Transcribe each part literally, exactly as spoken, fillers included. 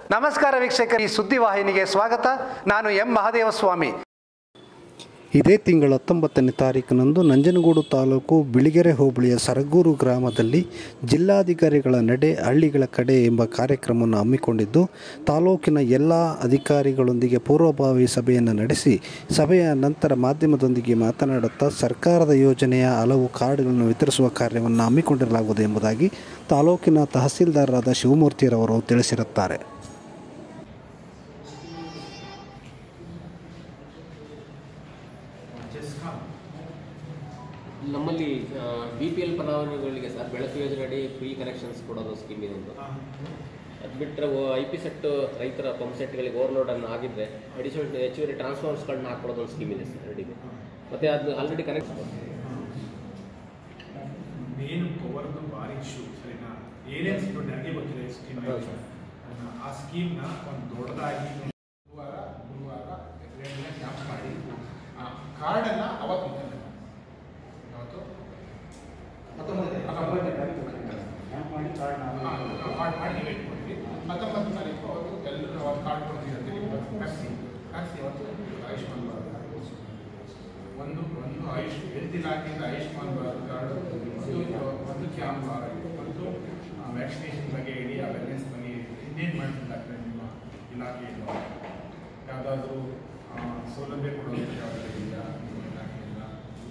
ನಮಸ್ಕಾರ ವೀಕ್ಷಕರು, ಈ ಸುದ್ದಿವಾಹಿನಿಗೆ ಸ್ವಾಗತ. ನಾನು ಎಂ ಮಹದೇವಸ್ವಾಮಿ. ಇದೇ ತಿಂಗಳ ಹತ್ತೊಂಬತ್ತನೇ ತಾರೀಕಿನಂದು ನಂಜನಗೂಡು ತಾಲೂಕು ಬಿಳಿಗೆರೆ ಹೋಬಳಿಯ ಸರಗೂರು ಗ್ರಾಮದಲ್ಲಿ ಜಿಲ್ಲಾಧಿಕಾರಿಗಳ ನಡೆ ಹಳ್ಳಿಗಳ ಕಡೆ ಎಂಬ ಕಾರ್ಯಕ್ರಮವನ್ನು ಹಮ್ಮಿಕೊಂಡಿದ್ದು, ತಾಲೂಕಿನ ಎಲ್ಲ ಅಧಿಕಾರಿಗಳೊಂದಿಗೆ ಪೂರ್ವಭಾವಿ ಸಭೆಯನ್ನು ನಡೆಸಿ ಸಭೆಯ ನಂತರ ಮಾಧ್ಯಮದೊಂದಿಗೆ ಮಾತನಾಡುತ್ತಾ ಸರ್ಕಾರದ ಯೋಜನೆಯ ಹಲವು ಕಾರ್ಡ್ಗಳನ್ನು ವಿತರಿಸುವ ಕಾರ್ಯವನ್ನು ಹಮ್ಮಿಕೊಂಡಿರಲಾಗುವುದು ಎಂಬುದಾಗಿ ತಾಲೂಕಿನ ತಹಸೀಲ್ದಾರರಾದ ಶಿವಮೂರ್ತಿರವರು ತಿಳಿಸಿರುತ್ತಾರೆ. ನಮ್ಮಲ್ಲಿ ಬಿ ಪಿ ಎಲ್ ಫಲಾನುಭವಿಗಳಿಗೆ ಸರ್ ಬೆಳಕು ಯೋಜನೆ ಅಡಿ ಫ್ರೀ ಕನೆಕ್ಷನ್ಸ್ ಕೊಡೋದು ಸ್ಕೀಮ್ ಇದೆ. ಅದು ಬಿಟ್ಟರೆ ಐ ಪಿ ಸೆಟ್ ರೈತರ ಪಂಪ್ ಸೆಟ್ಗಳಿಗೆ ಓವರ್ಲೋಡ್ ಅನ್ನು ಆಗಿದ್ದರೆ ಅಡಿಷನಲ್ ಹೆಚ್ಚುವರಿ ಟ್ರಾನ್ಸ್ಫಾರ್ಮರ್ಸ್ಗಳನ್ನ ಹಾಕೊಡೋದು ಒಂದು ಸ್ಕೀಮ್ ಇದೆ ಸರ್ ರೆಡಿಗೆ. ಮತ್ತು ಅದು ಆಲ್ರೆಡಿ ಕನೆಕ್ಟ್ ಮೇನ್ ಪವರ್ದು ಭಾರಿ ಇಶ್ಯೂ ಸರಿನಾ. ಏನೇನು ದೊಡ್ಡ ನನಗೆ ಗೊತ್ತಿದೆ ಸ್ಕೀಮ್. ಆ ಸ್ಕೀಮ್ನ ಒಂದು ದೊಡ್ಡದಾಗಿ ಗುರುವಾರ ಗುರುವಾರ ಎರಡು ದಿನ ಕ್ಯಾಂಪ್ ಮಾಡಿ ಕಾರ್ಡನ್ನು ಅವತ್ತು ಮಾಡಿ ವೇಟ್ ಕೊಡ್ತೀವಿ. ಹತ್ತೊಂಬತ್ತು ತಾರೀಕು ಅವರು ಎಲ್ಲರೂ ಅವ್ರು ಕಾರ್ಡ್ ಕೊಡ್ತೀವಿ ಅಂತೇಳಿ ಕರೆಸಿ ಕರೆಸಿ ಅವತ್ತು ಆಯುಷ್ಮಾನ್ ಭಾರತ್ ಒಂದು ಒಂದು ಆಯುಷ್ ಹೆಲ್ತ್ ಇಲಾಖೆಯಿಂದ ಆಯುಷ್ಮಾನ್ ಭಾರತ್ ಕಾರ್ಡ್ ಒಂದು ಕ್ಯಾಂಪ್ ಮತ್ತು ವ್ಯಾಕ್ಸಿನೇಷನ್ ಬಗ್ಗೆ ಇಡೀ ಅವೇರ್ನೆಸ್ ಬಗ್ಗೆ ಇನ್ನೇನು ಮಾಡ್ತಿದ್ದಾರೆ ನಿಮ್ಮ ಇಲಾಖೆಯಿಂದ ಯಾವುದಾದ್ರೂ ಸೌಲಭ್ಯ ಕೊಡೋದಕ್ಕೆ ಯಾವುದಾದ್ರೂ ಇದೆಯಾ ನಿಮ್ಮ ಇಲಾಖೆಯಿಂದ?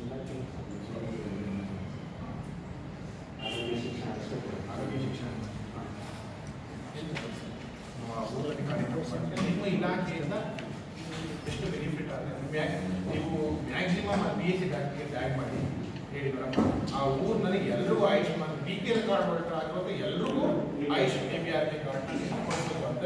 ಆರೋಗ್ಯ ಶಿಕ್ಷಣ ನಿಮ್ಮ ಇಲಾಖೆಯಿಂದ ಎಷ್ಟು ಬೆನಿಫಿಟ್ ಆಗುತ್ತೆ? ನೀವು ಮ್ಯಾಕ್ಸಿಮಮ್ ಬಿ ಎಸ್ ಸಿ ಡಾಕ್ಟರ್ಗೆ ಟ್ಯಾಗ್ ಮಾಡಿ ಹೇಳಿ ಮೇಡಮ್, ಆ ಊರಿನಲ್ಲಿ ಎಲ್ಲರಿಗೂ Ayushman B P L card ಹೊರಟ ಆಗಿರೋದು ಎಲ್ರಿಗೂ Ayush A B R K ಕಾರ್ಡ್ನ ಕೊಡಿಸೋದು ಅಂತ.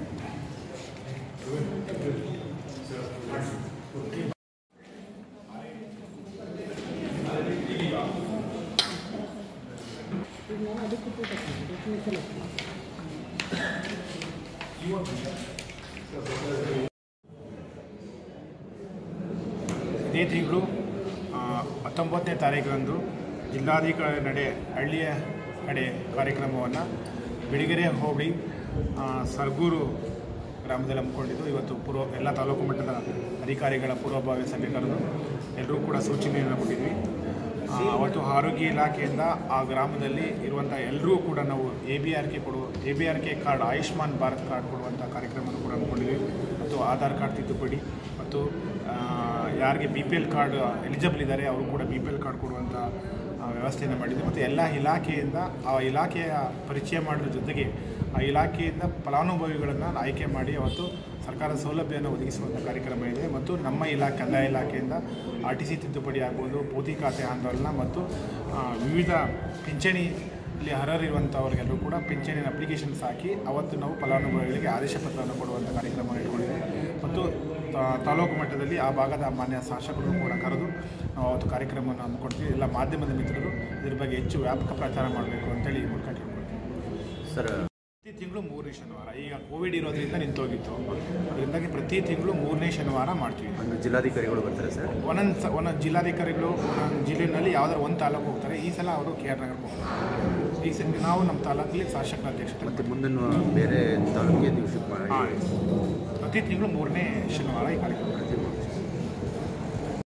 ಇದೇ ತಿಂಗಳು ಹತ್ತೊಂಬತ್ತನೇ ತಾರೀಕರಂದು ಜಿಲ್ಲಾಧಿಕಾರಿ ನಡೆ ಹಳ್ಳಿಯ ಕಡೆ ಕಾರ್ಯಕ್ರಮವನ್ನು ಬಿಳಿಗೆರೆ ಹೋಬಳಿ ಸರಗೂರು ಗ್ರಾಮದಲ್ಲಿ ಹಮ್ಮಿಕೊಂಡಿದ್ದು, ಇವತ್ತು ಪೂರ್ವ ಎಲ್ಲ ತಾಲೂಕು ಮಟ್ಟದ ಅಧಿಕಾರಿಗಳ ಪೂರ್ವಭಾವಿ ಸಭೆ ಕರೆದು ಎಲ್ಲರೂ ಕೂಡ ಸೂಚನೆಯನ್ನು ಕೊಟ್ಟಿದ್ವಿ. ಅವತ್ತು ಆರೋಗ್ಯ ಇಲಾಖೆಯಿಂದ ಆ ಗ್ರಾಮದಲ್ಲಿ ಇರುವಂಥ ಎಲ್ಲರೂ ಕೂಡ ನಾವು ಎ ಬಿ ಆರ್ ಕೆ ಕೊಡುವ A B R K card Ayushman Bharat card ಕೊಡುವಂಥ ಕಾರ್ಯಕ್ರಮವನ್ನು ಕೂಡ ಹಮ್ಮಿಕೊಂಡಿದ್ವಿ. ಮತ್ತು ಆಧಾರ್ ಕಾರ್ಡ್ ತಿದ್ದುಪಡಿ ಮತ್ತು ಯಾರಿಗೆ B P L card eligible ಇದ್ದಾರೆ ಅವರು ಕೂಡ ಬಿ ಪಿ ಎಲ್ ಕಾರ್ಡ್ ಕೊಡುವಂಥ ವ್ಯವಸ್ಥೆಯನ್ನು ಮಾಡಿದ್ವಿ. ಮತ್ತು ಎಲ್ಲ ಇಲಾಖೆಯಿಂದ ಆ ಇಲಾಖೆಯ ಪರಿಚಯ ಮಾಡೋದ್ರ ಜೊತೆಗೆ ಆ ಇಲಾಖೆಯಿಂದ ಫಲಾನುಭವಿಗಳನ್ನು ಆಯ್ಕೆ ಮಾಡಿ ಅವತ್ತು ಸರ್ಕಾರದ ಸೌಲಭ್ಯವನ್ನು ಒದಗಿಸುವಂಥ ಕಾರ್ಯಕ್ರಮ ಇದೆ. ಮತ್ತು ನಮ್ಮ ಇಲಾಖೆ ಕಂದಾಯ ಇಲಾಖೆಯಿಂದ ಆರ್ ಟಿ ಸಿ ತಿದ್ದುಪಡಿ ಆಗ್ಬೋದು, ಪೋತಿ ಖಾತೆ ಆಂದೋಲನ ಮತ್ತು ವಿವಿಧ ಪಿಂಚಣಿಯಲ್ಲಿ ಅರ್ಹರಿರುವಂಥವ್ರಿಗೆಲ್ಲರೂ ಕೂಡ ಪಿಂಚಣಿನ ಅಪ್ಲಿಕೇಶನ್ಸ್ ಹಾಕಿ ಅವತ್ತು ನಾವು ಫಲಾನುಭವಿಗಳಿಗೆ ಆದೇಶ ಪತ್ರವನ್ನು ಕೊಡುವಂಥ ಕಾರ್ಯಕ್ರಮವನ್ನು ಇಟ್ಕೊಂಡಿದ್ದೇವೆ. ಮತ್ತು ತಾಲೂಕು ಮಟ್ಟದಲ್ಲಿ ಆ ಭಾಗದ ಮಾನ್ಯ ಶಾಸಕರು ಕೂಡ ಕರೆದು ನಾವು ಅವತ್ತು ಕಾರ್ಯಕ್ರಮವನ್ನು ಹಮ್ಮಿಕೊಡ್ತೀವಿ. ಎಲ್ಲ ಮಾಧ್ಯಮದ ಮಿತ್ರರು ಇದ್ರ ಬಗ್ಗೆ ಹೆಚ್ಚು ವ್ಯಾಪಕ ಪ್ರಚಾರ ಮಾಡಬೇಕು ಅಂತೇಳಿ ಈ ಮೂಲಕ ಕೇಳ್ಕೊಳ್ತೀವಿ ಸರ್. ಪ್ರತಿ ತಿಂಗಳು ಮೂರನೇ ಶನಿವಾರ, ಈಗ ಕೋವಿಡ್ ಇರೋದ್ರಿಂದ ನಿಂತೋಗಿತ್ತು, ಅದರಿಂದಾಗಿ ಪ್ರತಿ ತಿಂಗಳು ಮೂರನೇ ಶನಿವಾರ ಮಾಡ್ತೀವಿ. ಒಂದು ಜಿಲ್ಲಾಧಿಕಾರಿಗಳು ಬರ್ತಾರೆ ಸರ್. ಒಂದೊಂದು ಸ ಒಂದೊಂದು ಜಿಲ್ಲಾಧಿಕಾರಿಗಳು ಒಂದೊಂದು ಜಿಲ್ಲೆಯಲ್ಲಿ ಯಾವ್ದಾದ್ರು ಒಂದು ತಾಲೂಕು ಹೋಗ್ತಾರೆ. ಈ ಸಲ ಅವರು ಕೆ ಆರ್ ನಗರಕ್ಕೆ ಹೋಗ್ತಾರೆ. ಈ ಸಲ ನಾವು ನಮ್ಮ ತಾಲೂಕಲ್ಲಿ ಶಾಸಕರ ಅಧ್ಯಕ್ಷತೆ ಮತ್ತು ಮುಂದಿನ ಬೇರೆ ತಾಲೂಕಿಗೆ ದಿವಸ ಹಾಂ ಪ್ರತಿ ತಿಂಗಳು ಮೂರನೇ ಶನಿವಾರ ಈ ಕಾರ್ಯಕ್ರಮ ಮಾಡ್ತೀವಿ.